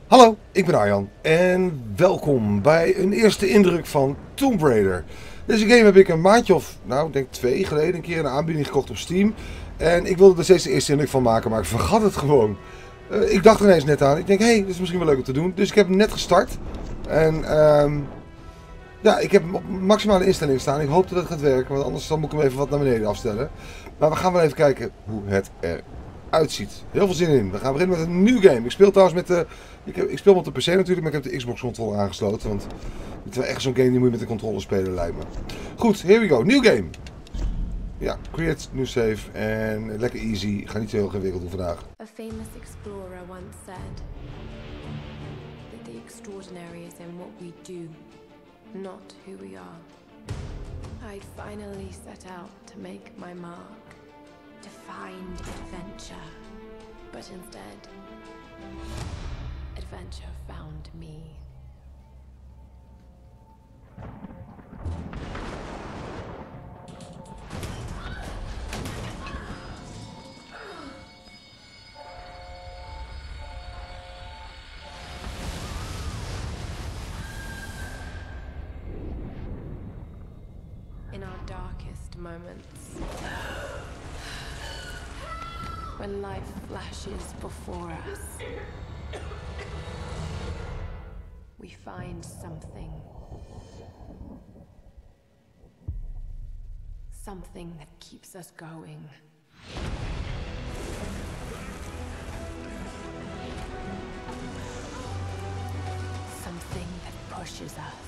Hallo, ik ben Arjan en welkom bij een eerste indruk van Tomb Raider. Deze game heb ik een maandje of, nou ik denk 2 geleden een keer een aanbieding gekocht op Steam. En ik wilde er steeds de eerste indruk van maken, maar ik vergat het gewoon. Ik dacht er ineens net aan, ik denk hé, dit is misschien wel leuk om te doen. Dus ik heb hem net gestart. En ja, ik heb hem op maximale instelling staan. Ik hoop dat het gaat werken, want anders dan moet ik hem even wat naar beneden afstellen. Maar we gaan wel even kijken hoe het eruit ziet. Heel veel zin in. We gaan beginnen met een nieuw game. Ik speel trouwens met de... Ik speel met de PC natuurlijk, maar ik heb de Xbox controller aangesloten. Want het is wel echt zo'n game die moet je met de controller spelen, lijkt me. Goed, here we go. Nieuw game. Ja, create new save. En lekker easy. Ga niet zo heel ingewikkeld doen vandaag. A famous explorer once said that the extraordinary is in what we do, not who we are. I finally set out to make my mark, to find adventure. But instead, adventure found me. In our darkest moments, when life flashes before us, we find something. Something that keeps us going. Something that pushes us.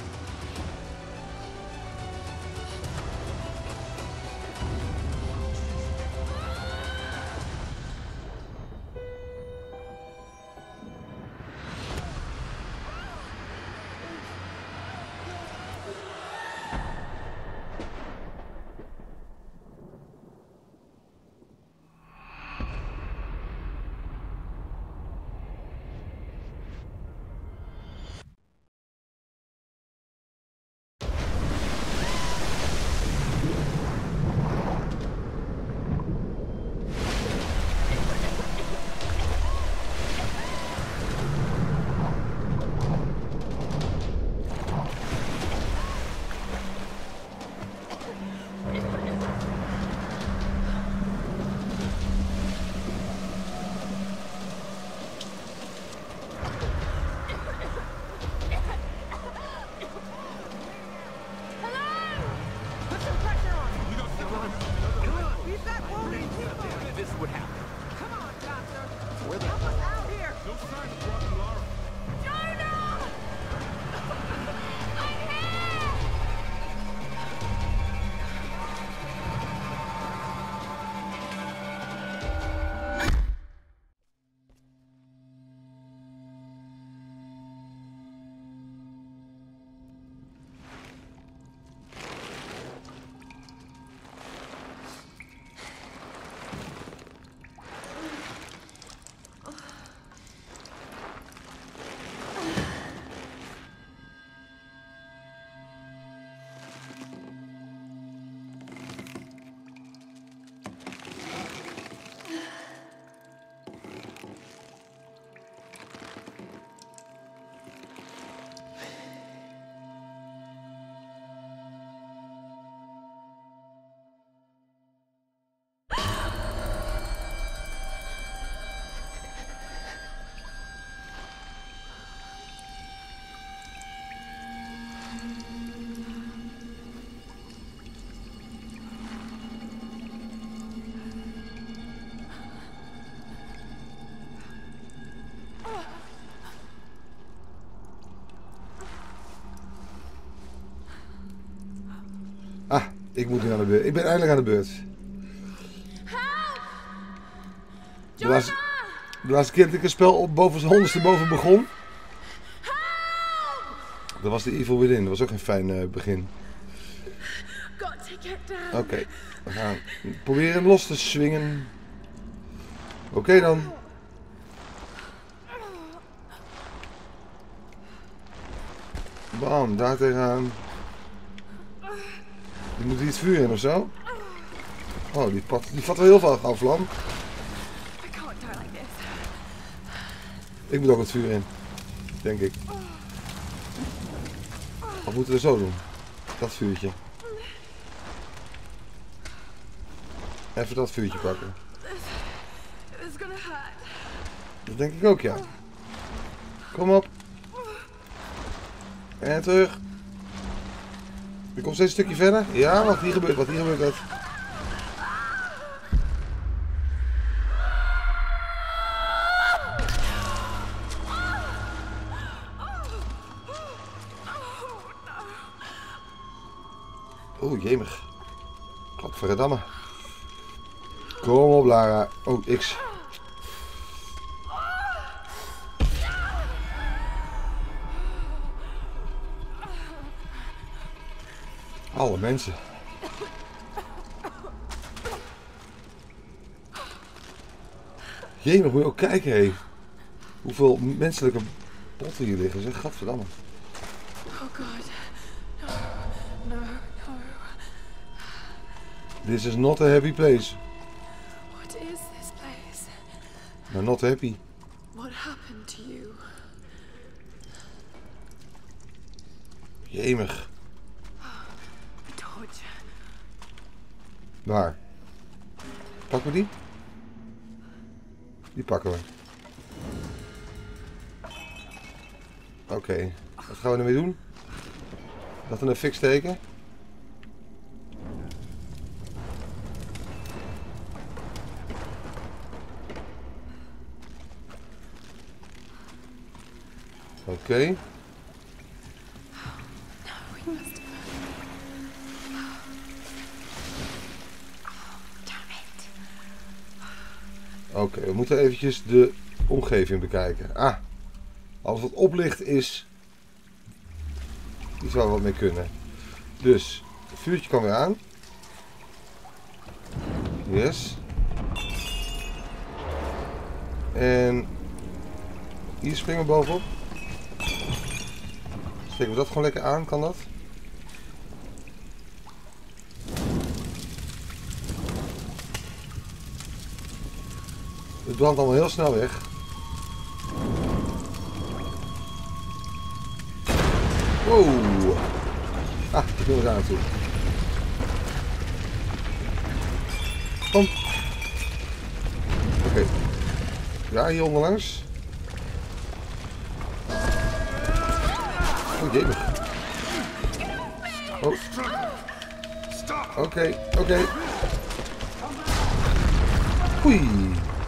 Ah, ik moet nu aan de beurt. Ik ben eindelijk aan de beurt. De laatste keer dat ik een spel op boven zijn 100ste boven begon. Dat was de Evil Within. Dat was ook een fijn begin. Oké, we gaan proberen los te swingen. Oké dan. Bam, daar tegenaan. Die moet iets vuur in of zo. Oh, die vat wel heel veel aan vlam. Ik moet ook het vuur in. Denk ik. Of moeten we zo doen? Dat vuurtje. Even dat vuurtje pakken. Dat denk ik ook, ja. Kom op. En terug. Je komt steeds een stukje verder. Ja, wat hier gebeurt, dat. Oeh, jemig. Godverdamme. Kom op, Lara. Oh, X. Alle mensen. Jemig, moet je ook kijken, hé. Hoeveel menselijke potten hier liggen, zeg. Gadverdamme. Oh god. No. This is not a happy place. What is this place? No, not happy. What happened to you? Jemig. Torture. Waar? Pakken we die? Die pakken we. Oké. Wat gaan we ermee doen? Dat in een fik steken? Oké. Oké, we moeten eventjes de omgeving bekijken. Ah, alles wat oplicht is iets waar we wat mee kunnen. Dus, het vuurtje kan weer aan. Yes. En hier springen we bovenop. Steken we dat gewoon lekker aan, kan dat? Het brandt allemaal heel snel weg. Wow. Ah, ik wil er aan toe. Kom. Oké. Ja, hier onderlangs. Oh, jemig. Oh. Oké. Oei.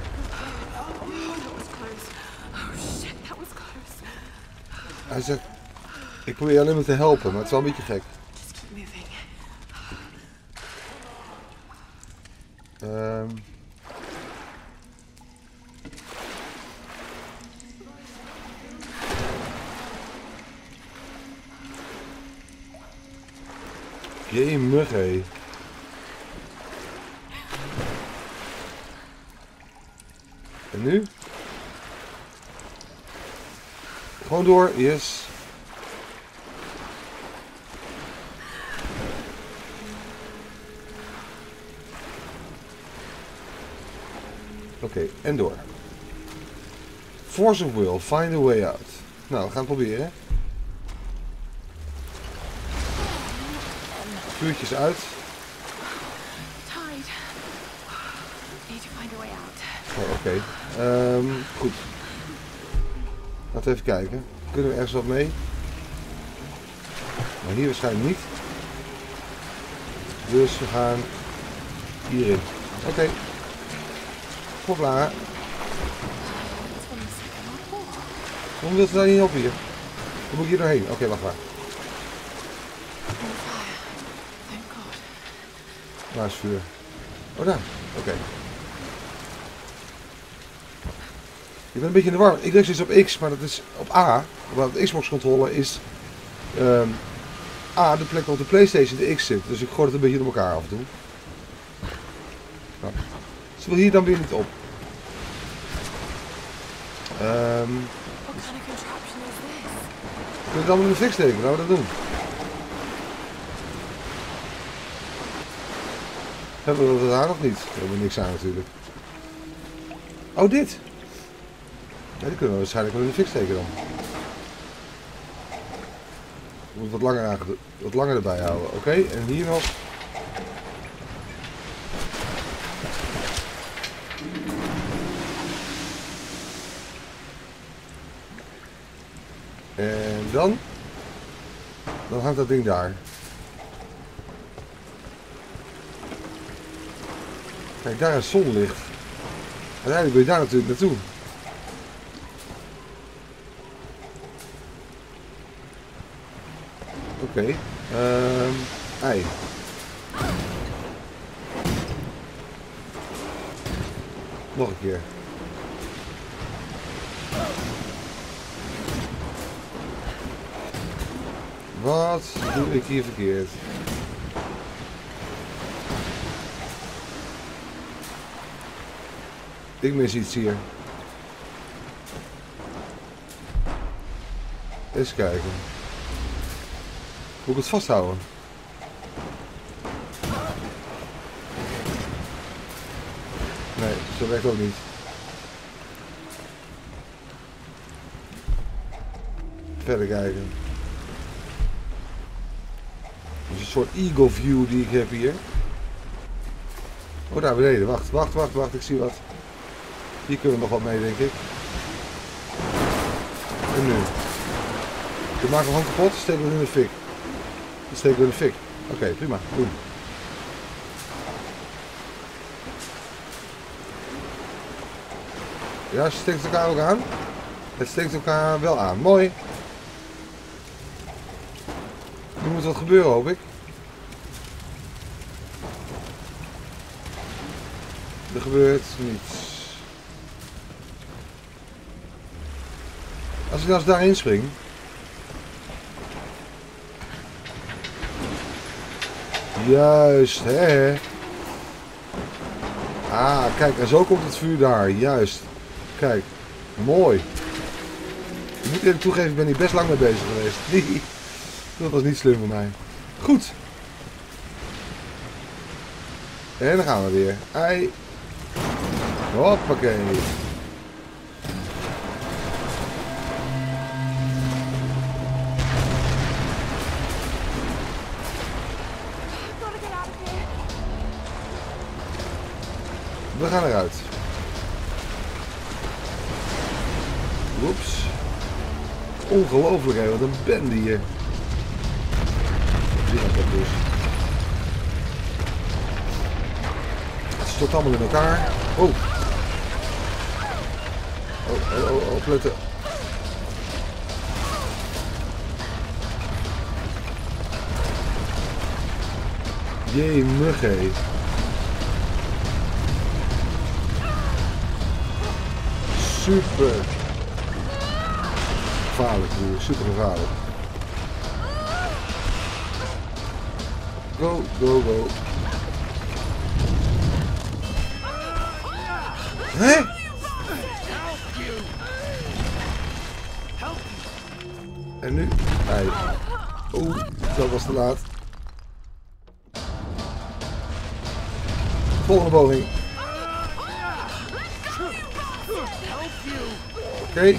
Hij zegt, ik probeer je alleen maar te helpen, maar het is wel een beetje gek. Jemig, hé. En nu? Gewoon door, yes. Oké, en door. Force of will, find a way out. Nou, we gaan het proberen. Vuurtjes uit. Oh, oké. Goed. Laten we even kijken. Kunnen we ergens wat mee? Maar hier waarschijnlijk niet. Dus we gaan hierin. Oké. Kom Lara. Waarom wil ze daar niet op hier? Dan moet ik hier doorheen. Oké, wacht maar. Waar is vuur? Oh, daar. Oké. Ik ben een beetje in de war. Ik druk steeds op X, maar dat is op A. Op de Xbox controller is A de plek waar op de PlayStation de X zit. Dus ik gooi het een beetje door elkaar af en toe. Nou. Ze wil hier dan weer niet op. Kunnen we het allemaal in de fik steken? Laten we dat doen. Hebben we dat daar nog niet? Daar hebben we niks aan natuurlijk. Oh, dit. Ja, die kunnen we waarschijnlijk wel in de fik steken dan. Je moet wat langer erbij houden. Oké, en hier nog. En dan hangt dat ding daar. Kijk, daar is zonlicht. Uiteindelijk wil je daar natuurlijk naartoe. Oké. Ei. Nog een keer. Wat doe ik hier verkeerd? Ik mis iets hier. Eens kijken. Moet ik het vasthouden? Nee, zo werkt ook niet. Verder kijken. Dat is een soort eagle view die ik heb hier. Oh, daar beneden. Wacht. Ik zie wat. Hier kunnen we nog wat mee, denk ik. En nu? Ik maak hem gewoon kapot. Steken we in de fik. Dan steken we in de fik. Oké, prima. Doen. Ja, ze steekt elkaar ook aan. Het steekt elkaar wel aan. Mooi. Er moet wat gebeuren, hoop ik. Er gebeurt niets. Als ik nou eens daarin spring. Juist, hè. Ah, kijk, en zo komt het vuur daar. Juist. Kijk, mooi. Ik moet even toegeven, ik ben hier best lang mee bezig geweest. Dat was niet slim van mij. Goed. En dan gaan we weer. Ei. Hoppakee. We gaan eruit. Oeps. Ongelooflijk, hè, wat een bende hier. Die gaat dat dus. Het stort allemaal in elkaar. Oh. Oh, opletten. Jemig, hé. Super gevaarlijk hier, super gevaarlijk. Go. Hé? En nu? Nee. Oeh, dat was te laat. Volgende poging. Oké.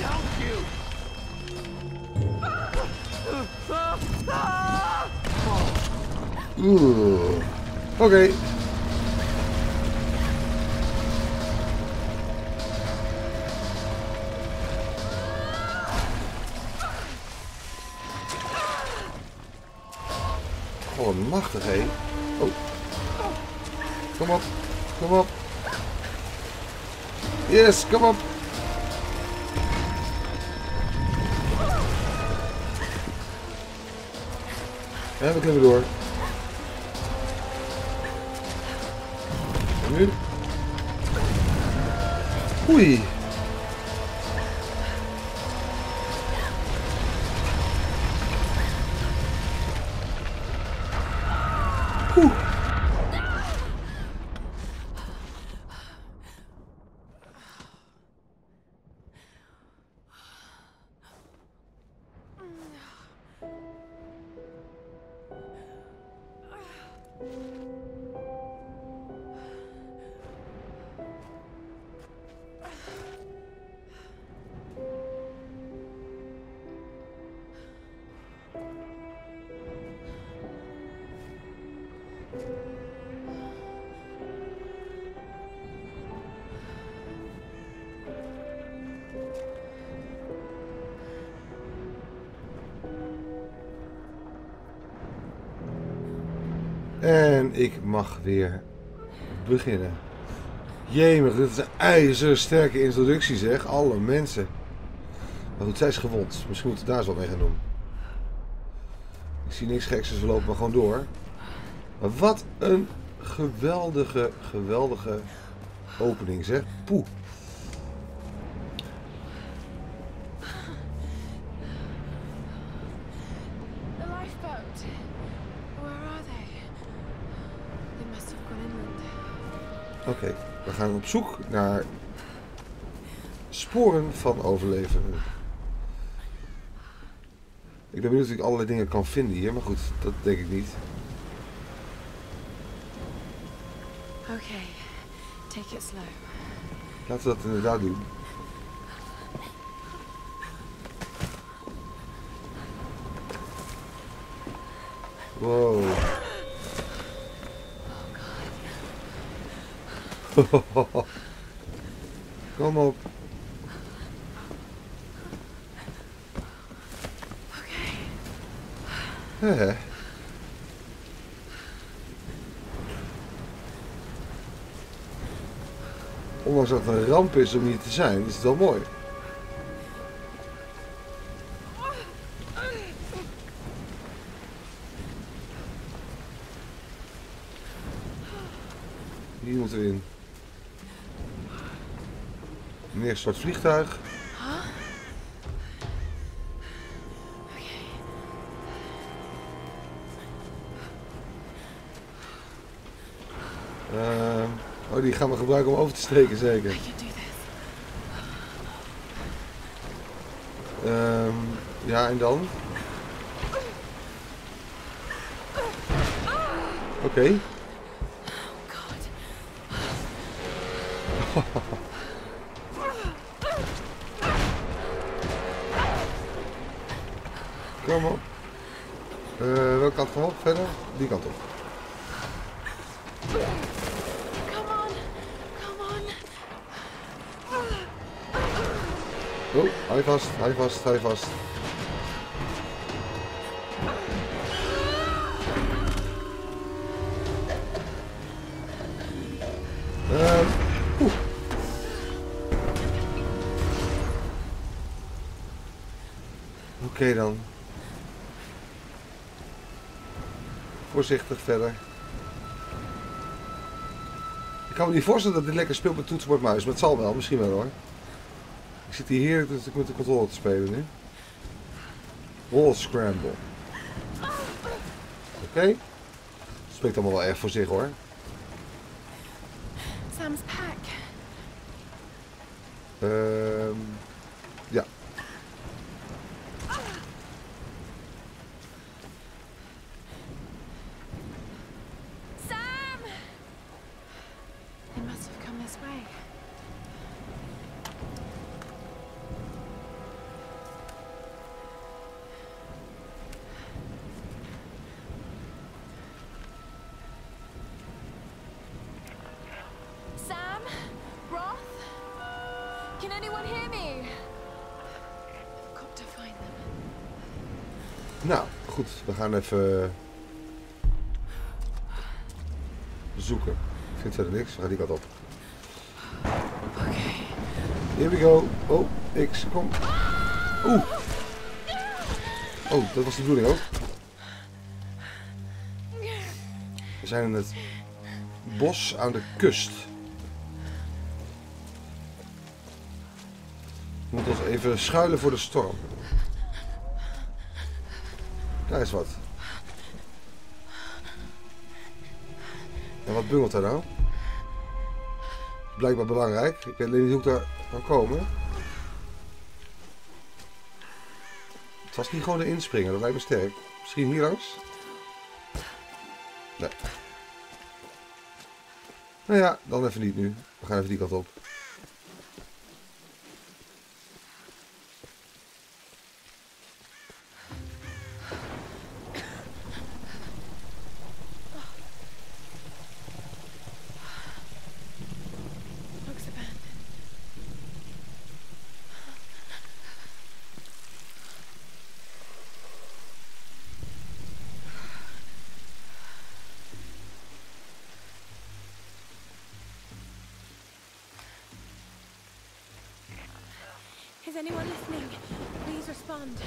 Oké. Oh, machtig, hé. Oh. Kom op. Yes, kom op. En we klimmen door. En nu? Oei. Oeh. En ik mag weer beginnen. Jemig, dit is een ijzersterke introductie zeg. Alle mensen. Maar goed, zij is gewond. Misschien moeten we daar eens wat mee gaan doen. Ik zie niks geks, dus we lopen maar gewoon door. Maar wat een geweldige, geweldige opening zeg. Poeh. The lifeboat. Where are they? They must have gone inland. Oké, we gaan op zoek naar sporen van overlevenden. Ik ben benieuwd of ik allerlei dingen kan vinden hier, maar goed, dat denk ik niet. Okay, take it slow. Laten we dat inderdaad doen. Wow. Kom op. Hè? Ondanks dat het een ramp is om hier te zijn, is het wel mooi. Hier moeten we in. Een neergestort vliegtuig. Oh, die gaan we gebruiken om over te steken, zeker. Ja, en dan? Oké. Kom op. Welke kant van op? Verder? Die kant op. Oh, hou je vast, hou je vast, hou je vast. Oké dan. Voorzichtig verder. Ik kan me niet voorstellen dat dit lekker speelt met toetsenbord muis, maar het zal wel, misschien wel hoor. Ik zit hier heerlijk dus ik met de controle te spelen nu. Wall scramble. Oké. Het spreekt allemaal wel erg voor zich hoor. Sam's pack. Ja. Sam! They must have come this way. Sam? Roth? Can anyone hear me? I've got to find them. Nou, goed. We gaan even zoeken. Ik vind verder niks. We gaan die kant op. Oké. Here we go. Oh, X, kom. Oeh. Oh, dat was de bedoeling ook. We zijn in het bos aan de kust. We moeten ons even schuilen voor de storm. Daar is wat. En wat bungelt daar nou? Blijkbaar belangrijk. Ik weet alleen niet hoe ik daar kan komen. Het was niet gewoon de inspringen, dat lijkt me sterk. Misschien hier langs? Nee. Nou ja, dan even niet nu. We gaan even die kant op. Is anyone listening? Please respond.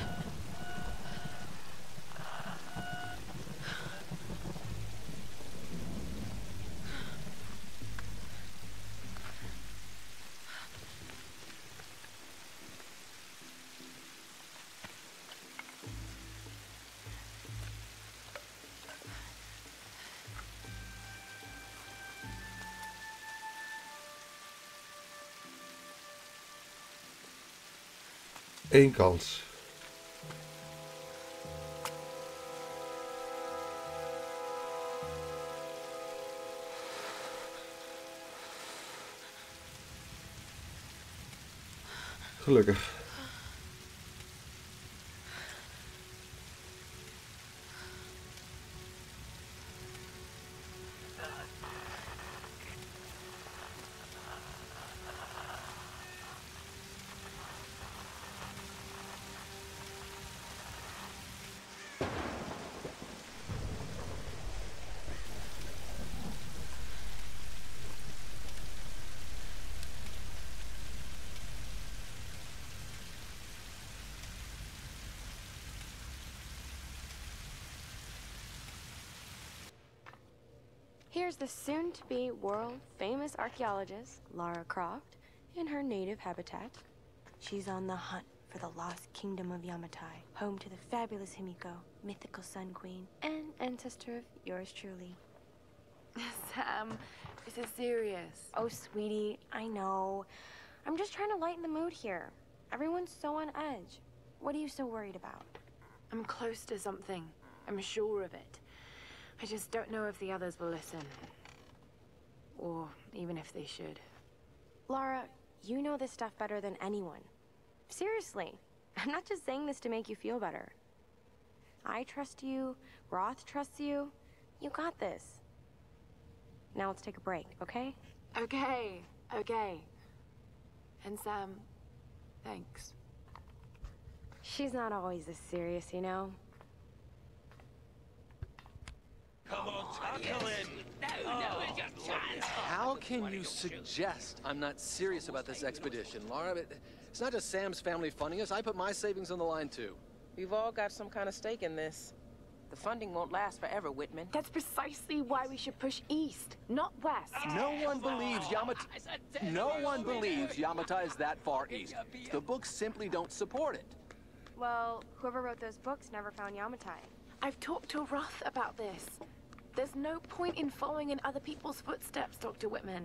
Eén kans. Gelukkig. Here's the soon-to-be world-famous archaeologist, Lara Croft, in her native habitat. She's on the hunt for the lost kingdom of Yamatai, home to the fabulous Himiko, mythical Sun Queen, and ancestor of yours truly. Sam, this is serious. Oh, sweetie, I know. I'm just trying to lighten the mood here. Everyone's so on edge. What are you so worried about? I'm close to something. I'm sure of it. I just don't know if the others will listen. Or even if they should. Lara, you know this stuff better than anyone. Seriously, I'm not just saying this to make you feel better. I trust you, Roth trusts you. You got this. Now let's take a break, okay? Okay, okay. And Sam, thanks. She's not always this serious, you know? Come on, tackle it! No, it's your chance! How can you suggest I'm not serious about this expedition, Lara? It's not just Sam's family funding us. I put my savings on the line, too. We've all got some kind of stake in this. The funding won't last forever, Whitman. That's precisely why we should push east, not west. No one believes Yamatai is that far east. The books simply don't support it. Well, whoever wrote those books never found Yamatai. I've talked to Roth about this. There's no point in following in other people's footsteps, Dr. Whitman.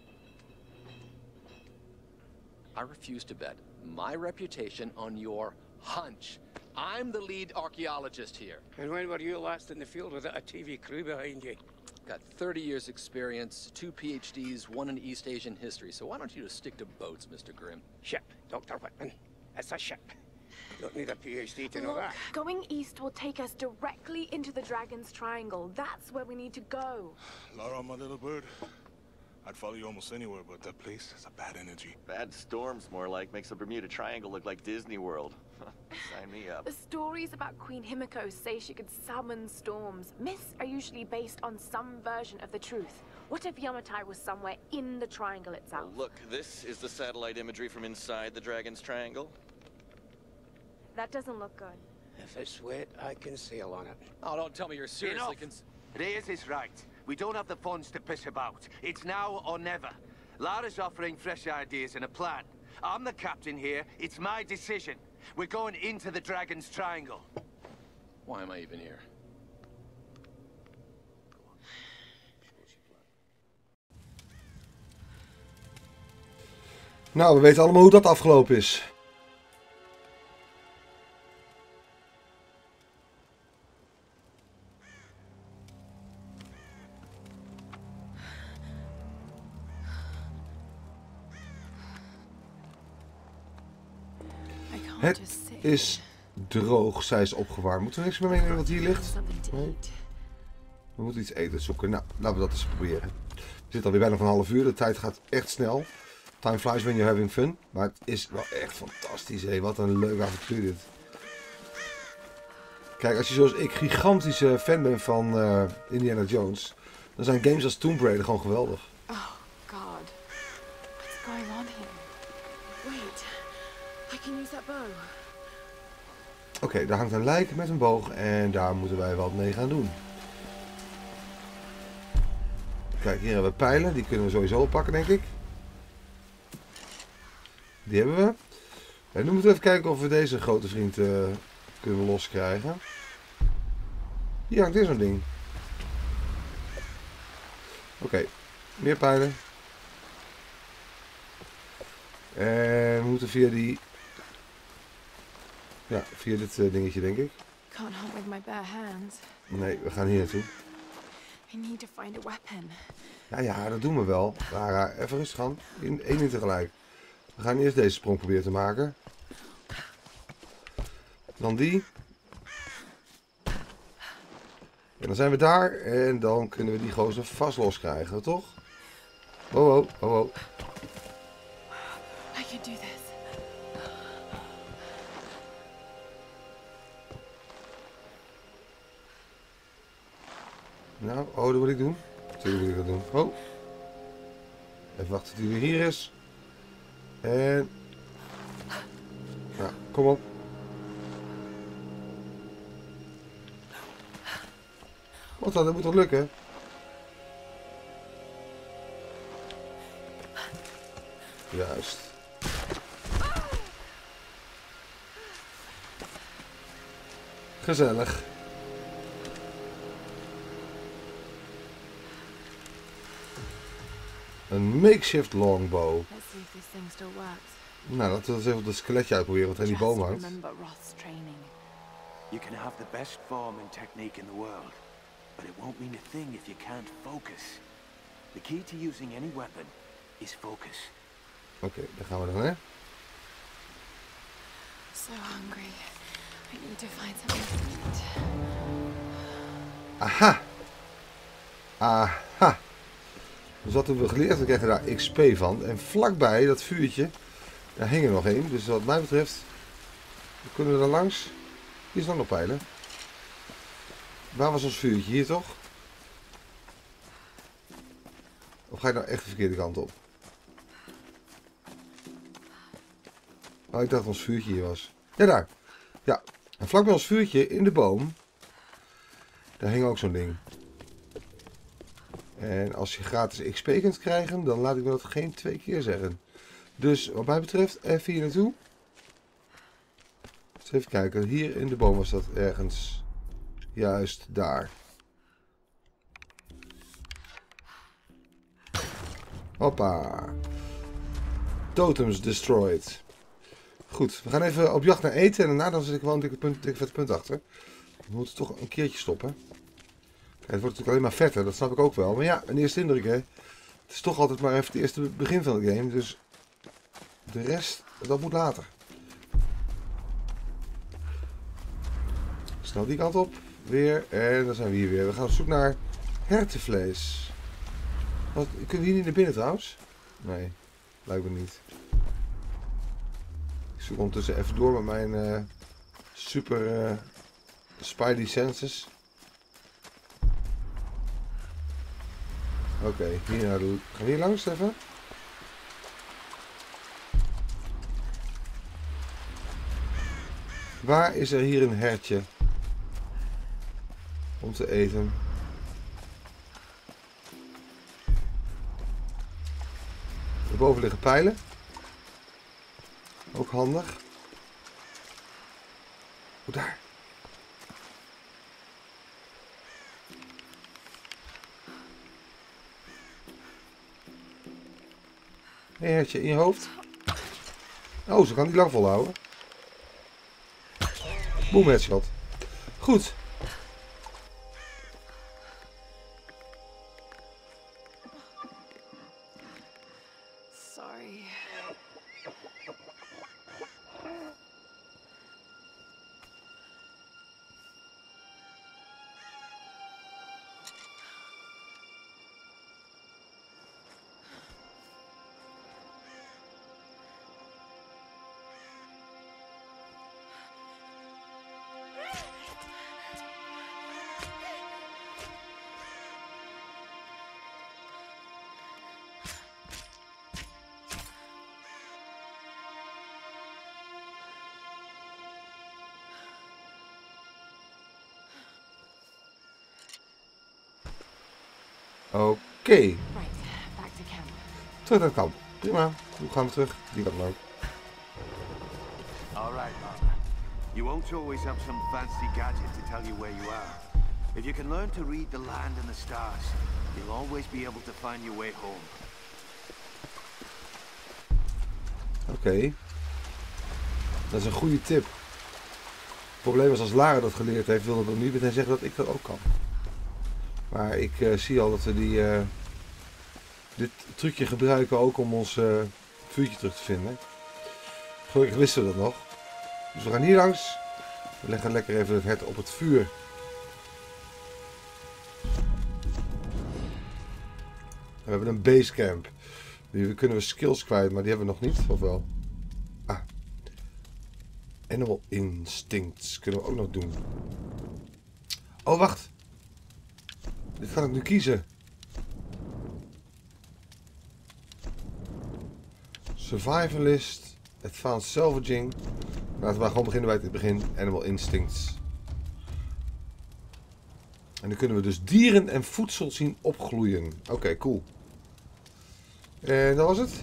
I refuse to bet my reputation on your hunch. I'm the lead archaeologist here. And when were you last in the field without a TV crew behind you? Got 30 years experience, 2 PhDs, 1 in East Asian history. So why don't you just stick to boats, Mr. Grimm? Ship, Dr. Whitman. It's a ship. Don't need a PhD to know Look, that. going east will take us directly into the Dragon's Triangle. That's where we need to go. Lara, my little bird. I'd follow you almost anywhere, but that place has a bad energy. Bad storms, more like. Makes the Bermuda Triangle look like Disney World. Sign me up. The stories about Queen Himiko say she could summon storms. Myths are usually based on some version of the truth. What if Yamatai was somewhere in the triangle itself? Look, this is the satellite imagery from inside the Dragon's Triangle. That doesn't look good. If it's wet, I can sail on it. Oh, don't tell me you're seriously Reyes is right. We don't have the funds to piss about. It's now or never. Lara's offering fresh ideas and a plan. I'm the captain here. It's my decision. We're going into the Dragon's Triangle. Why am I even here? Nou, we weten allemaal hoe dat afgelopen is. Het is droog, zij is opgewarmd. Moeten we niks meer meenemen wat hier ligt? Nee. We moeten iets eten zoeken. Nou, laten we dat eens proberen. We zitten alweer bijna van een half uur. De tijd gaat echt snel. Time flies when you're having fun. Maar het is wel echt fantastisch. Hé. Wat een leuk avontuur dit. Kijk, als je zoals ik gigantische fan bent van Indiana Jones, dan zijn games als Tomb Raider gewoon geweldig. Oh, God. What's going on here? Wait. I can use that bow. Oké, daar hangt een lijk met een boog en daar moeten wij wat mee gaan doen. Kijk, hier hebben we pijlen. Die kunnen we sowieso oppakken, denk ik. Die hebben we. En nu moeten we even kijken of we deze grote vriend kunnen loskrijgen. Hier hangt weer zo'n ding. Oké, meer pijlen. En we moeten via die... Ja, via dit dingetje, denk ik. Can't hunt with my bare hands. Nee, we gaan hier naartoe. I need to find a weapon. Ja, dat doen we wel. Lara, even rustig aan. Eén ding tegelijk. We gaan eerst deze sprong proberen te maken. Dan die. En dan zijn we daar. En dan kunnen we die gozer vast loskrijgen, toch? Oh. I can do this. Nou, dat wil ik doen. Natuurlijk wil ik dat doen. Oh. Even wachten tot hij weer hier is. En... Nou, kom op. Wat dan? Dat moet toch lukken? Juist. Gezellig. Een makeshift longbow. Let's see if this thing still works. Nou, laten we eens even dat skeletje uitproberen wat er in die boom hangt. Remember Roth's training. You can have the best form and technique in the world, but it won't mean a thing if you can't focus. The key to using any weapon is focus. Oké, daar gaan we dan, hè? So hungry. I need to find something to eat. Aha! Aha! Dus wat hebben we geleerd? We krijgen daar XP van. En vlakbij dat vuurtje, daar hing er nog één. Dus wat mij betreft, kunnen we daar langs. Hier is dan nog pijlen. Waar was ons vuurtje? Hier toch? Of ga je nou echt de verkeerde kant op? Oh, ik dacht dat ons vuurtje hier was. Ja, daar. Ja. En vlakbij ons vuurtje in de boom, daar hing ook zo'n ding. En als je gratis XP kunt krijgen, dan laat ik me dat geen 2 keer zeggen. Dus wat mij betreft, even hier naartoe. Dus even kijken, hier in de boom was dat ergens. Juist daar. Hoppa. Totems destroyed. Goed, we gaan even op jacht naar eten en daarna dan zit ik gewoon een dikke vet punt achter. We moeten toch een keertje stoppen. Kijk, het wordt natuurlijk alleen maar vetter, dat snap ik ook wel. Maar ja, een eerste indruk, hè. Het is toch altijd maar even het eerste begin van de game, dus de rest, dat moet later. Snel die kant op, weer, en dan zijn we hier weer. We gaan op zoek naar hertenvlees. Wat, kunnen we hier niet naar binnen trouwens? Nee, lijkt me niet. Ik zoek ondertussen even door met mijn super spidey senses. Oké, hier naar de... Gaan we hier langs even? Waar is er hier een hertje? Om te eten. Hierboven liggen pijlen. Ook handig. Hoe daar? Een hertje in je hoofd. Oh, ze kan niet lang volhouden. Boom, headshot. Goed. Sorry. Oké. Right, back to camp. Terug naar het kamp. Prima. Hoe gaan we terug? Die kan ook. All right, Lara. You won't always have some fancy gadget to tell you where you are. If you can learn to read the land and the stars, you'll always be able to find your way home. Oké. Dat is een goede tip. Het probleem is als Lara dat geleerd heeft, wil dat niet meteen zeggen dat ik dat ook kan. Maar ik zie al dat we dit trucje gebruiken ook om ons vuurtje terug te vinden. Gelukkig wisten we dat nog. Dus we gaan hier langs. We leggen lekker even het hert op het vuur. We hebben een basecamp. Die kunnen we skills kwijt, maar die hebben we nog niet, of wel? Ah. Animal Instincts kunnen we ook nog doen. Oh, wacht. Dit kan ik nu kiezen. Survivalist. Advanced Salvaging. Laten we maar gewoon beginnen bij het begin. Animal Instincts. En dan kunnen we dus dieren en voedsel zien opgloeien. Oké, cool. En dat was het.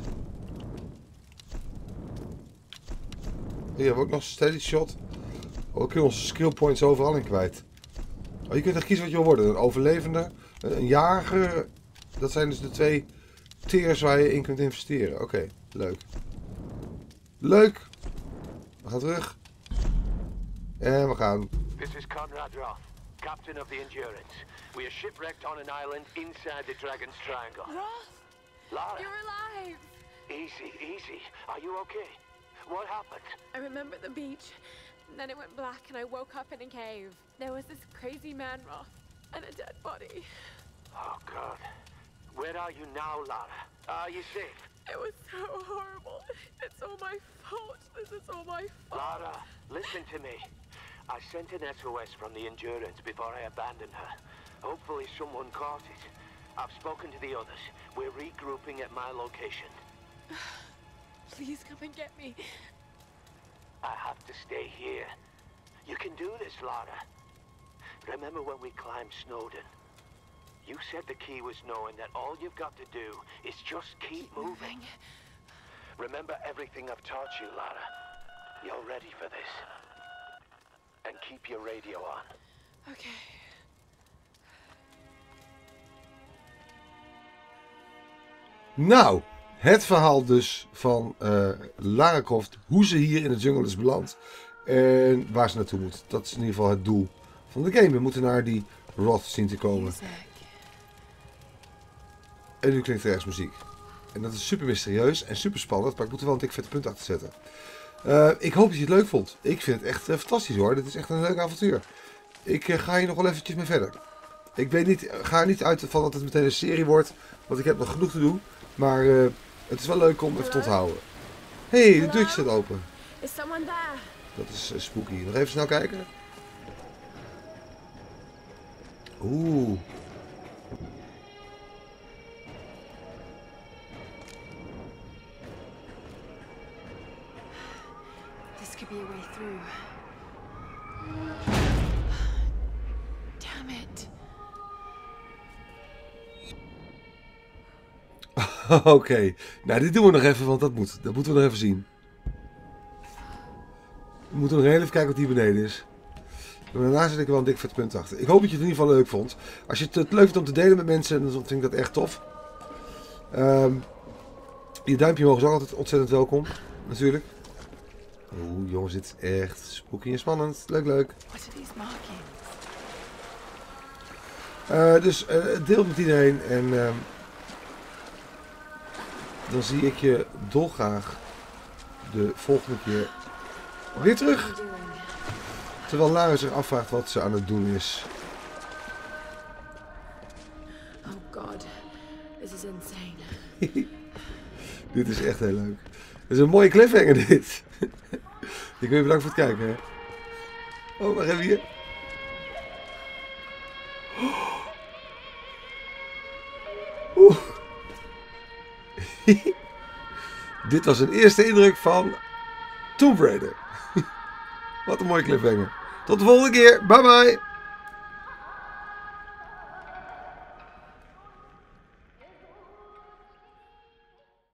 Hier hebben we ook nog steady shot. Oh, we kunnen onze skill points overal in kwijt. Oh, je kunt echt kiezen wat je wil worden. Een overlevende, een jager. Dat zijn dus de 2 tiers waar je in kunt investeren. Oké, leuk. Leuk. We gaan terug. En we gaan. This is Conrad Roth, captain of the Endurance. We are shipwrecked on an island inside the Dragon's Triangle. Roth! Lara! You're alive! Easy, easy. Are you okay? What happened? I remember the beach, and then it went black and I woke up in a cave. There was this crazy man, Roth, and a dead body. Oh, God. Where are you now, Lara? Are you safe? It was so horrible. It's all my fault. This is all my fault. Lara, listen to me. I sent an SOS from the Endurance before I abandoned her. Hopefully someone caught it. I've spoken to the others. We're regrouping at my location. Please come and get me. I have to stay here. You can do this, Lara. Remember when we climbed Snowden? You said the key was knowing that all you've got to do is just keep moving. Remember everything I've taught you, Lara. You're ready for this. And keep your radio on. Okay. Nou, het verhaal dus van Lara Croft. Hoe ze hier in de jungle is beland. En waar ze naartoe moet. Dat is in ieder geval het doel van de game. We moeten naar die Roth zien te komen. En nu klinkt er ergens muziek. En dat is super mysterieus en super spannend. Maar ik moet er wel een dik vette punt achter zetten. Ik hoop dat je het leuk vond. Ik vind het echt fantastisch hoor. Dit is echt een leuk avontuur. Ik ga hier nog wel eventjes mee verder. Ik weet niet, ga er niet uit van dat het meteen een serie wordt. Want ik heb nog genoeg te doen. Maar het is wel leuk om even te onthouden. Hé, de deurtje staat open. Is someone there? Dat is spooky. Nog even snel kijken. Oeh. This could be a way through. Damn it. Oké. Nou, dit doen we nog even, want dat moeten we nog even zien. We moeten nog even kijken wat hier beneden is. En daarna zit ik wel een dik vet punt achter. Ik hoop dat je het in ieder geval leuk vond. Als je het leuk vindt om te delen met mensen, dan vind ik dat echt tof. Je duimpje omhoog is ook altijd ontzettend welkom. Natuurlijk. Oeh, jongens, dit is echt spooky en spannend. Leuk, leuk. Dus deel met iedereen en dan zie ik je dolgraag de volgende keer weer terug. Terwijl Lara zich afvraagt wat ze aan het doen is. Oh god, this is insane. Dit is echt heel leuk. Dit is een mooie cliffhanger dit. Ik wil je bedankt voor het kijken. Hè. Oh, waar hebben we hier? Oeh. Dit was een eerste indruk van Tomb Raider. Wat een mooie cliffhanger. Tot de volgende keer. Bye bye.